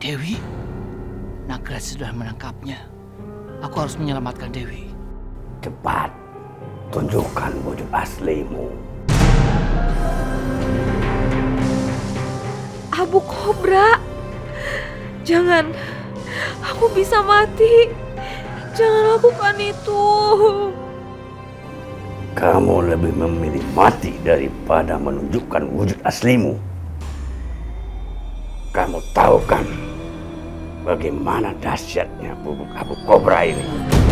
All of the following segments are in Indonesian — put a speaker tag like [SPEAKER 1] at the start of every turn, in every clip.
[SPEAKER 1] Dewi? Nagraj sudah menangkapnya. Aku harus menyelamatkan Dewi.
[SPEAKER 2] Cepat, tunjukkan wujud aslimu.
[SPEAKER 3] Abu Kobra, jangan. Aku bisa mati. Jangan lakukan itu.
[SPEAKER 2] Kamu lebih memilih mati daripada menunjukkan wujud aslimu. Kamu tahu kan bagaimana dahsyatnya bubuk Abu Kobra ini?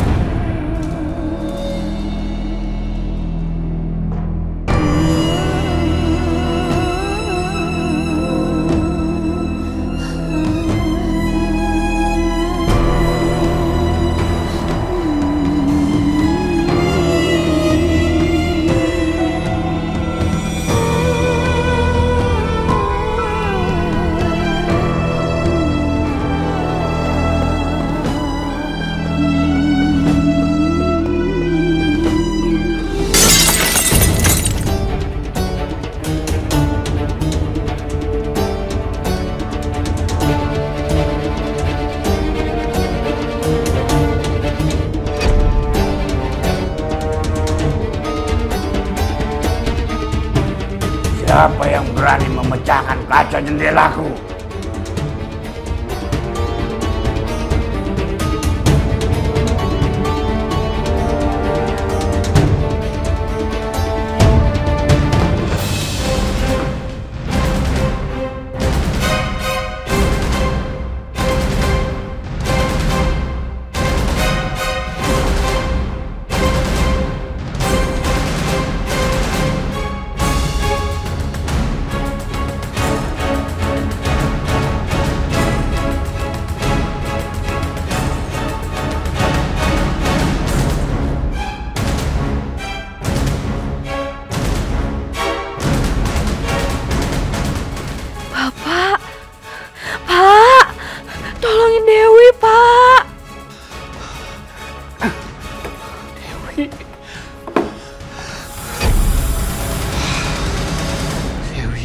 [SPEAKER 2] Siapa yang berani memecahkan kaca jendelaku?
[SPEAKER 3] Tolongin Dewi, Pak.
[SPEAKER 1] Dewi. Dewi.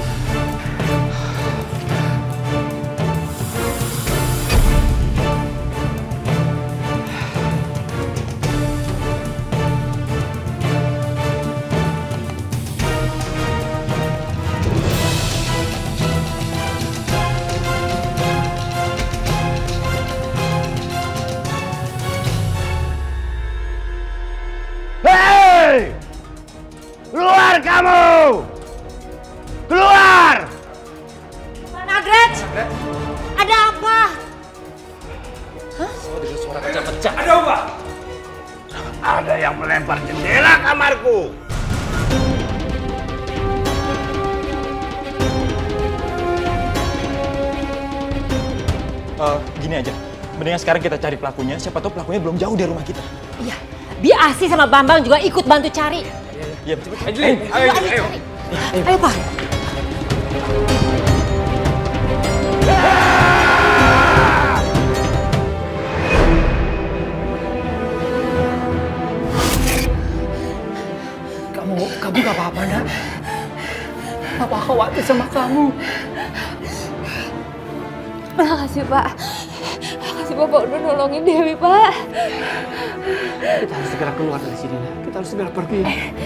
[SPEAKER 2] Hei! Keluar kamu! Keluar!
[SPEAKER 4] Pak Nagraj! Ada apa?
[SPEAKER 5] Oh, dengan suara kaca pecah.
[SPEAKER 2] Ada apa? Ada yang melempar jendela kamarku.
[SPEAKER 5] Gini aja, mendingan sekarang kita cari pelakunya. Siapa tahu pelakunya belum jauh dari rumah kita.
[SPEAKER 4] Iya, Biar Asi sama Bambang juga ikut bantu cari.
[SPEAKER 5] Iya, cepet.
[SPEAKER 4] Ayo, cari. Ayo, Pak.
[SPEAKER 1] Kamu gak apa-apa, nak? Papa khawatir sama kamu.
[SPEAKER 3] Makasih, Pak. Makasih Bapak udah nolongin Dewi, Pak.
[SPEAKER 1] Kita harus segera keluar dari sini, nak. Kita harus segera pergi.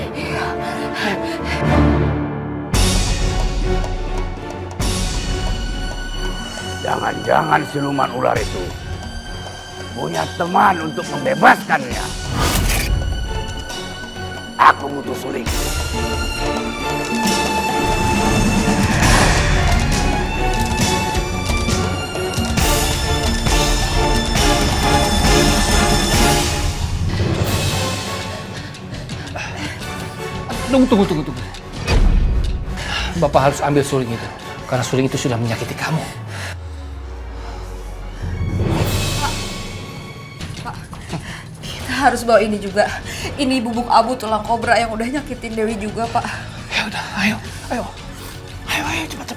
[SPEAKER 2] Jangan-jangan siluman ular itu punya teman untuk membebaskannya. Aku butuh suling.
[SPEAKER 1] Tunggu. Bapak harus ambil suling itu. Karena suling itu sudah menyakiti kamu.
[SPEAKER 3] Pak, kita harus bawa ini juga. Ini bubuk abu tulang kobra yang udah nyakitin Dewi juga, Pak.
[SPEAKER 1] Ya udah, ayo, cepat.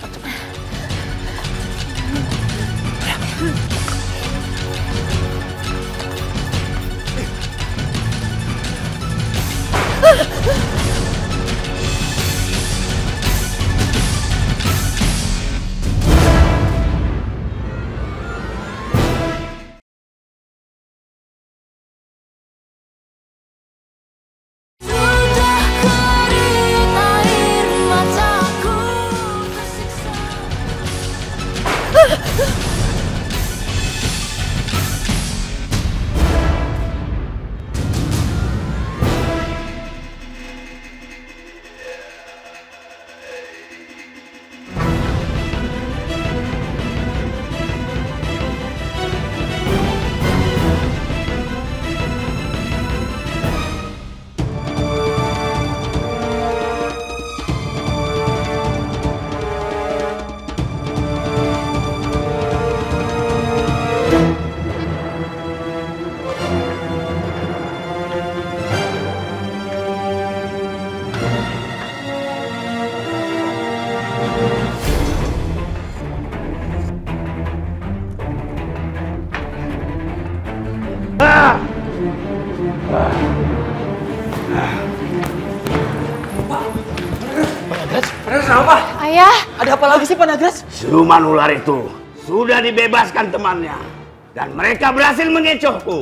[SPEAKER 5] Nagraj, apa?
[SPEAKER 4] Ayah,
[SPEAKER 5] Ada apa lagi sih Pak Nagraj?
[SPEAKER 2] Siluman ular itu sudah dibebaskan temannya. Dan mereka berhasil mengecohku.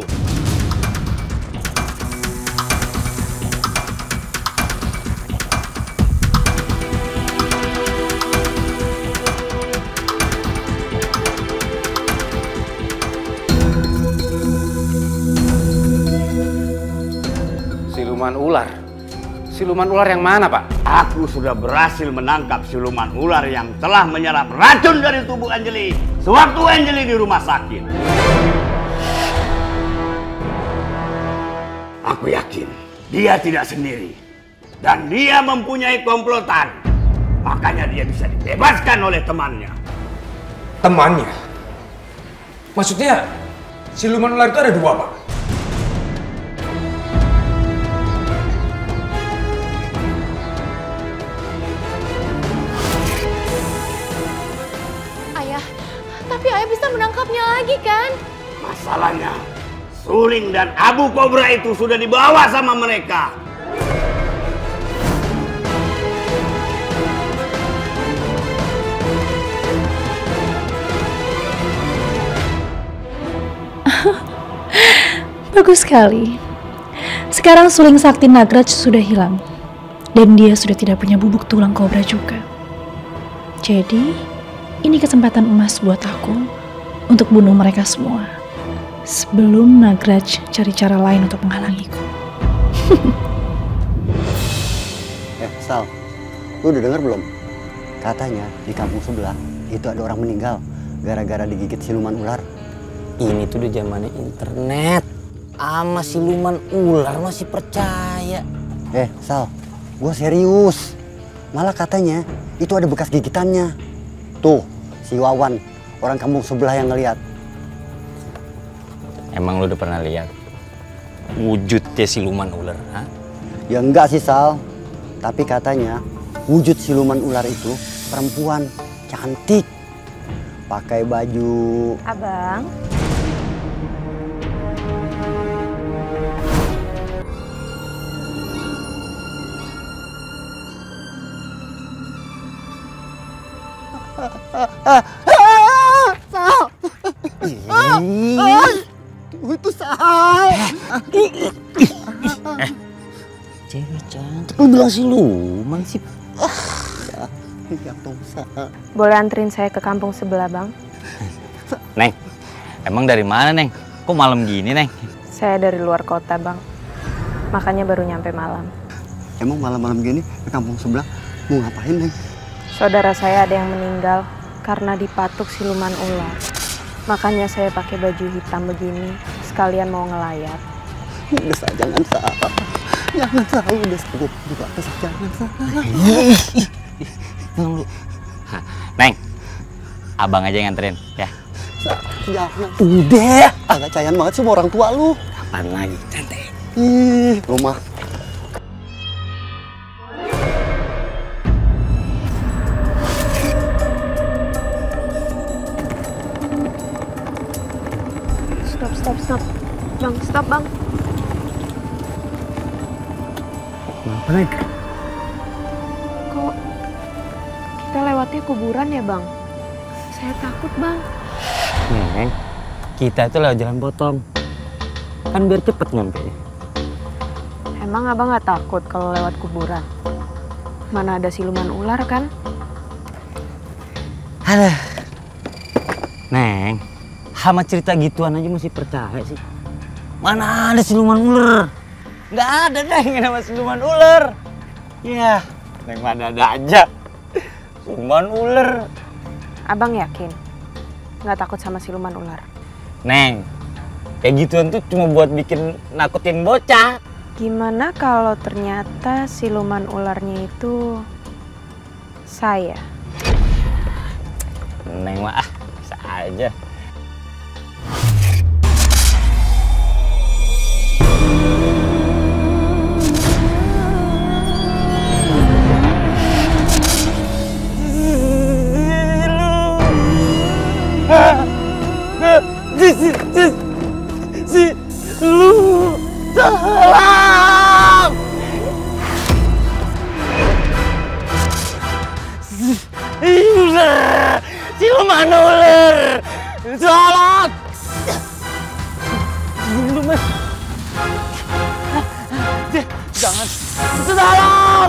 [SPEAKER 6] Siluman ular? Siluman ular yang mana, Pak?
[SPEAKER 2] Aku sudah berhasil menangkap siluman ular yang telah menyerap racun dari tubuh Anjali sewaktu Anjali di rumah sakit. Aku yakin dia tidak sendiri dan dia mempunyai komplotan. Makanya dia bisa dibebaskan oleh temannya.
[SPEAKER 6] Temannya? Maksudnya siluman ular itu ada dua, Pak?
[SPEAKER 4] ayah. Tapi ayah bisa menangkapnya lagi kan?
[SPEAKER 2] Masalahnya, Suling dan Abu Kobra itu sudah dibawa sama mereka.
[SPEAKER 7] Bagus sekali. Sekarang suling sakti Nagraj sudah hilang. Dan dia sudah tidak punya bubuk tulang kobra juga. Jadi, ini kesempatan emas buat aku untuk bunuh mereka semua. Sebelum Nagraj cari cara lain untuk menghalangiku.
[SPEAKER 8] Sal, lu udah denger belum? Katanya di kampung sebelah itu ada orang meninggal gara-gara digigit siluman ular.
[SPEAKER 9] Ini tuh udah zamannya internet. Ama siluman ular masih percaya.
[SPEAKER 8] Sal, gua serius. Malah katanya itu ada bekas gigitannya. Tuh, si Wawan, orang kampung sebelah yang ngeliat.
[SPEAKER 9] Emang lu udah pernah lihat wujudnya siluman ular? Ha?
[SPEAKER 8] Ya enggak sih, Sal. Tapi katanya wujud siluman ular itu perempuan cantik. Pakai baju...
[SPEAKER 4] Abang.
[SPEAKER 8] Itu Sal.
[SPEAKER 9] Cewek cantik. Lu bilang siluman sih.
[SPEAKER 10] Boleh anterin saya ke kampung sebelah, Bang?
[SPEAKER 9] Neng, emang dari mana, Neng? Kok malam gini, Neng?
[SPEAKER 10] Saya dari luar kota, Bang. Makanya baru nyampe malam.
[SPEAKER 8] Emang malam-malam gini ke kampung sebelah mau ngapain, Neng?
[SPEAKER 10] Saudara saya ada yang meninggal karena dipatuk siluman ular. Makanya saya pakai baju hitam begini, sekalian mau ngelayat.
[SPEAKER 8] Udah Sal, jangan Sal. Jangan Sal, udah Sal. Jangan Sal.
[SPEAKER 9] Neng, abang aja yang nganterin, ya.
[SPEAKER 8] Jangan. Udah. Agak cayan banget sama orang tua lu.
[SPEAKER 9] Apaan lagi, cantik?
[SPEAKER 8] Ih, rumah.
[SPEAKER 10] Stop. Bang, stop, Bang.
[SPEAKER 8] Kenapa, Neng?
[SPEAKER 10] Kok kita lewatnya kuburan ya, Bang? Saya takut, Bang.
[SPEAKER 9] Neng, kita itu lewat jalan potong. Kan biar cepet nyampe.
[SPEAKER 10] Emang Abang nggak takut kalau lewat kuburan? Mana ada siluman ular kan?
[SPEAKER 9] Aduh. Neng, sama cerita gituan aja masih percaya sih. Mana ada siluman ular? Nggak ada, Neng, yang nama siluman ular. Ya, Neng mana ada aja. Siluman ular.
[SPEAKER 10] Abang yakin nggak takut sama siluman ular?
[SPEAKER 9] Neng, kayak gituan tuh cuma buat bikin nakutin bocah.
[SPEAKER 10] Gimana kalau ternyata siluman ularnya itu saya?
[SPEAKER 9] Neng mah bisa aja. Lu salah. Siluman ular! Tolong! Jangan! Tolong!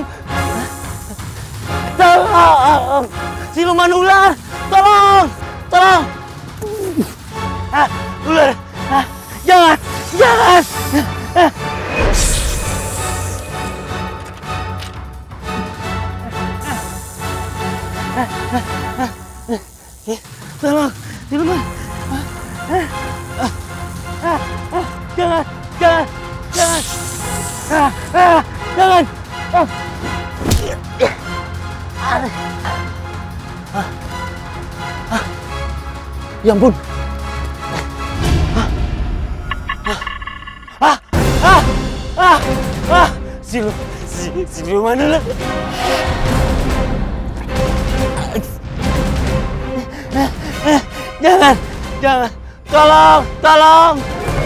[SPEAKER 9] Tolong! Siluman ular! Tolong! Tolong! Ular! Jangan! Jangan! Tolong! Siluman! Jangan! Jangan! Jangan! Jangan! Ya ampun! Siluman ular! Jangan! Jangan! Tolong! Tolong!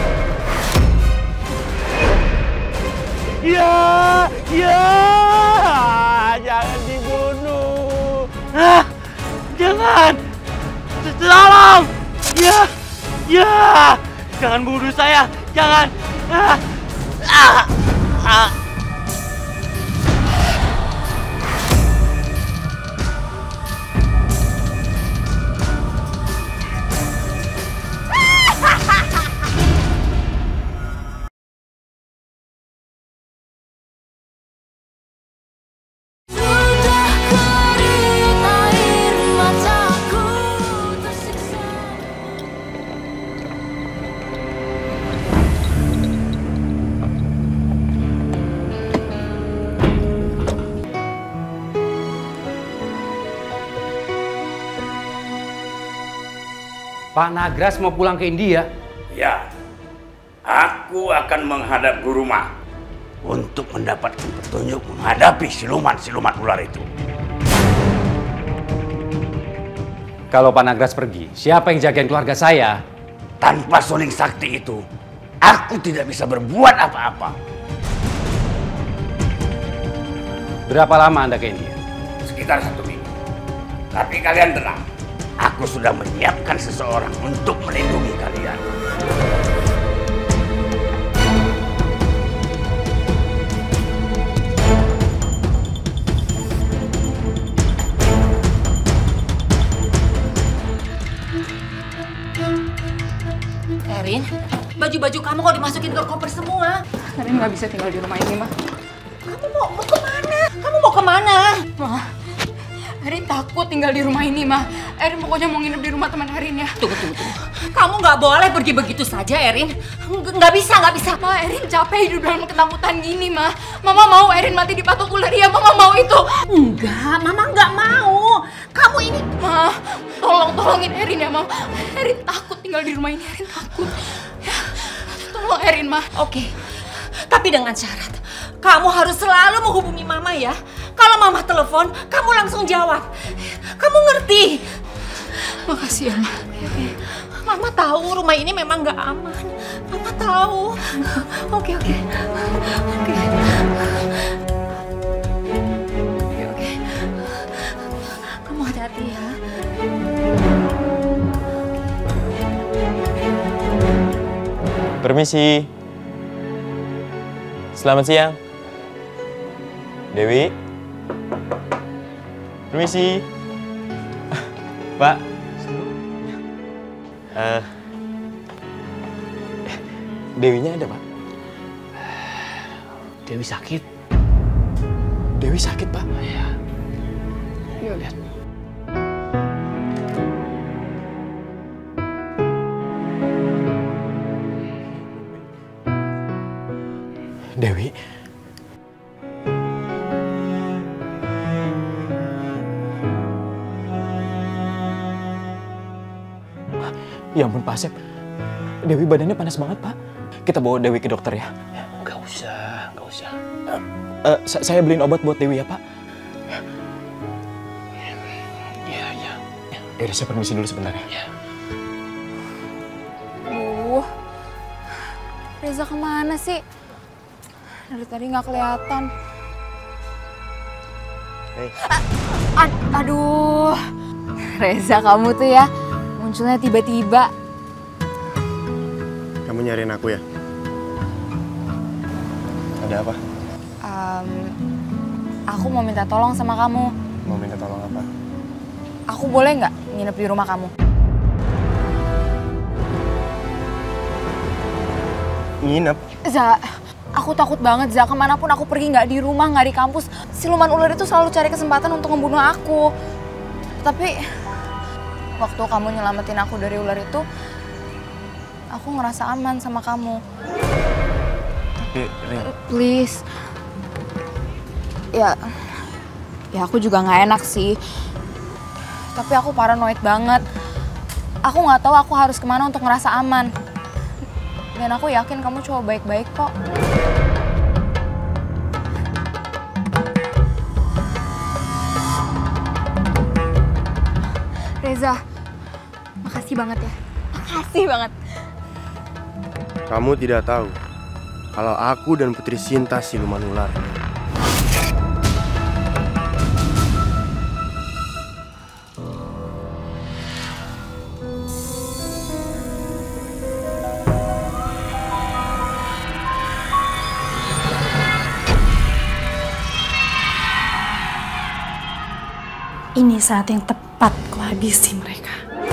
[SPEAKER 9] Ya! Ya! Jangan dibunuh! Jangan! Tolong! Ya! Ya! Jangan bunuh saya! Jangan!
[SPEAKER 6] Pak Nagras mau pulang ke India?
[SPEAKER 2] Ya, aku akan menghadap Guru Ma untuk mendapatkan petunjuk menghadapi siluman-siluman ular itu.
[SPEAKER 6] Kalau Pak Nagras pergi, siapa yang jagain keluarga saya?
[SPEAKER 2] Tanpa suling sakti itu, aku tidak bisa berbuat apa-apa.
[SPEAKER 6] Berapa lama Anda ke India?
[SPEAKER 2] Sekitar 1 minggu. Tapi kalian tenang. Aku sudah menyiapkan seseorang untuk melindungi kalian.
[SPEAKER 4] Erin, baju-baju kamu kok dimasukin ke koper semua?
[SPEAKER 3] Erin nggak bisa tinggal di rumah ini, Ma.
[SPEAKER 4] Kamu mau kemana? Kamu mau kemana?
[SPEAKER 3] Ma, Erin takut tinggal di rumah ini, Ma. Erin pokoknya mau nginep di rumah teman Erin ya.
[SPEAKER 4] Tunggu. Kamu nggak boleh pergi begitu saja, Erin. Nggak bisa.
[SPEAKER 3] Ma, Erin capek hidup dalam ketakutan gini, Ma. Mama mau Erin mati dipatok ular ya. Mama mau itu.
[SPEAKER 4] Enggak, Mama nggak mau. Kamu ini...
[SPEAKER 3] Ma, tolongin Erin ya, Ma. Erin takut tinggal di rumah ini. Erin takut. Ya, tolong Erin, Ma.
[SPEAKER 4] Oke, tapi dengan syarat. Kamu harus selalu menghubungi Mama ya. Kalau Mama telepon, kamu langsung jawab. Kamu ngerti?
[SPEAKER 3] Makasih ya, Ma.
[SPEAKER 4] Mama tahu rumah ini memang nggak aman. Mama tahu. Oke. Kamu hati-hati ya.
[SPEAKER 5] Permisi. Selamat siang. Dewi. Permisi. Pak. Dewinya ada, Pak?
[SPEAKER 1] Dewi sakit.
[SPEAKER 5] Dewi sakit, Pak?
[SPEAKER 1] Iya.
[SPEAKER 5] Yuk lihat. Dewi. Ya ampun, Pak Asep. Dewi badannya panas banget, Pak. Kita bawa Dewi ke dokter ya.
[SPEAKER 1] Nggak usah.
[SPEAKER 5] Saya beliin obat buat Dewi ya, Pak.
[SPEAKER 1] Iya.
[SPEAKER 5] Yaudah, saya permisi dulu sebentar ya.
[SPEAKER 3] Reza kemana sih? Dari tadi nggak kelihatan.
[SPEAKER 9] Hey.
[SPEAKER 3] Aduh, Reza, kamu tuh ya munculnya tiba-tiba.
[SPEAKER 11] Kamu nyariin aku ya? Ada apa?
[SPEAKER 3] Aku mau minta tolong sama kamu.
[SPEAKER 11] Mau minta tolong apa?
[SPEAKER 3] Aku boleh nggak nginep di rumah kamu?
[SPEAKER 11] Nginep?
[SPEAKER 3] Za, aku takut banget Za. Kemanapun aku pergi, nggak di rumah, nggak di kampus, siluman ular itu selalu cari kesempatan untuk membunuh aku. Tapi waktu kamu nyelamatin aku dari ular itu, aku ngerasa aman sama kamu.
[SPEAKER 11] Tapi, Rin.
[SPEAKER 3] Please. Ya aku juga nggak enak sih. Tapi aku paranoid banget. Aku nggak tahu aku harus kemana untuk ngerasa aman. Dan aku yakin kamu cowok baik-baik kok. Reza, makasih banget ya. Makasih banget.
[SPEAKER 11] Kamu tidak tahu kalau aku dan Putri Sinta siluman ular.
[SPEAKER 7] Ini saat yang tepat ku habisi mereka.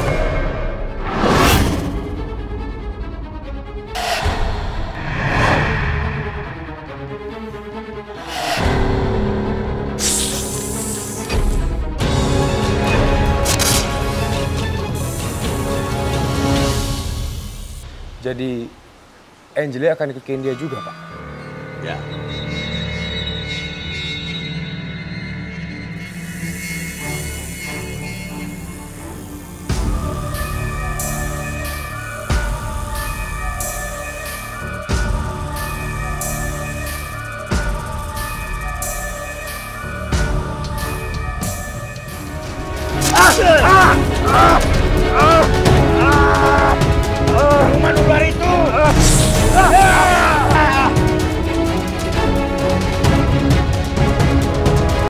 [SPEAKER 11] Jadi, Angeli akan ikut ke India juga, Pak?
[SPEAKER 2] Ya.